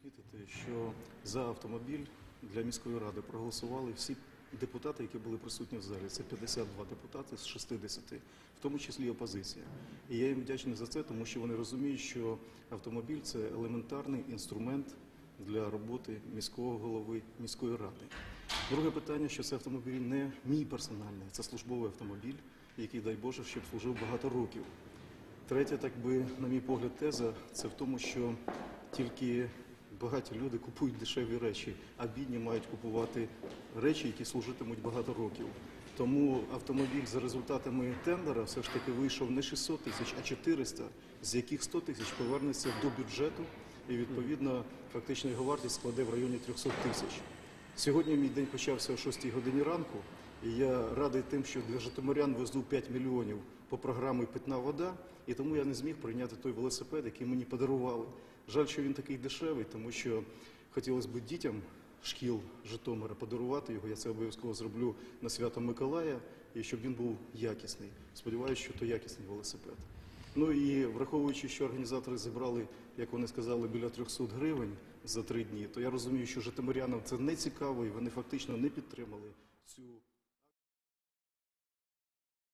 відмітити, що за автомобіль для міської ради проголосували всі депутати, які були присутні в залі. Це 52 депутати з 60, в тому числі і опозиція. І я їм вдячний за це, тому що вони розуміють, що автомобіль – це елементарний інструмент для роботи міського голови міської ради. Друге питання, що це автомобіль не мій персональний, це службовий автомобіль, який, дай Боже, щоб служив багато років. Третя, так би, на мій погляд, теза – це в тому, що тільки багаті люди купують дешеві речі, а бідні мають купувати речі, які служитимуть багато років. Тому автомобіль за результатами тендера все ж таки вийшов не 600 тисяч, а 400, з яких 100 тисяч повернеться до бюджету і, відповідно, фактично його вартість складе в районі 300 тисяч. Сьогодні мій день почався о 6 годині ранку, і я радий тим, що для житомирян везу 5 мільйонів по програмі «Питна вода», і тому я не зміг прийняти той велосипед, який мені подарували. Жаль, що він такий дешевий, тому що хотілося б дітям шкіл Житомира подарувати його, я це обов'язково зроблю на свято Миколая, і щоб він був якісний. Сподіваюся, що то якісний велосипед. Ну і враховуючи, що організатори зібрали, як вони сказали, біля 300 гривень за 3 дні, то я розумію, що житомирянам це не цікаво, і вони фактично не підтримали цю